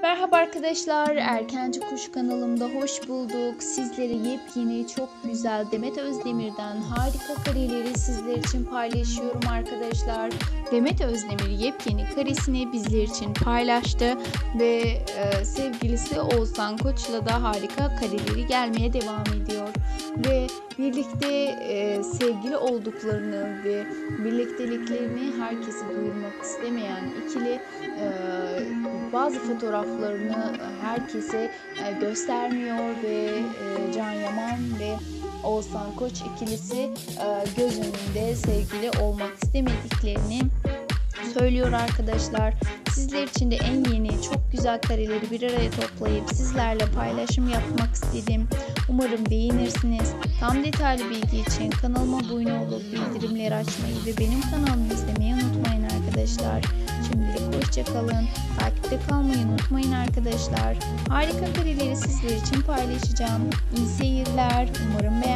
Merhaba arkadaşlar, Erkenci Kuş kanalımda hoş bulduk. Sizlere yepyeni, çok güzel Demet Özdemir'den harika kareleri sizler için paylaşıyorum arkadaşlar. Demet Özdemir yepyeni karesini bizler için paylaştı ve sevgilisi Oğuzhan Koç'la da harika kareleri gelmeye devam ediyor. Ve birlikte sevgili olduklarını ve birlikteliklerini herkese duyurmak istemeyen ikili bazı fotoğraflarını herkese göstermiyor ve Can Yaman ve Oğuzhan Koç ikilisi göz önünde sevgili olmak istemediklerini söylüyor arkadaşlar. Sizler için de en yeni çok güzel kareleri bir araya toplayıp sizlerle paylaşım yapmak istedim. Umarım beğenirsiniz. Tam detaylı bilgi için kanalıma abone olup bildirimleri açmayı ve benim kanalımı izlemeyi unutmayın arkadaşlar. Şimdilik hoşça kalın. Takipte kalmayı unutmayın arkadaşlar. Harika kareleri sizler için paylaşacağım. İyi seyirler. Umarım beğenirsiniz.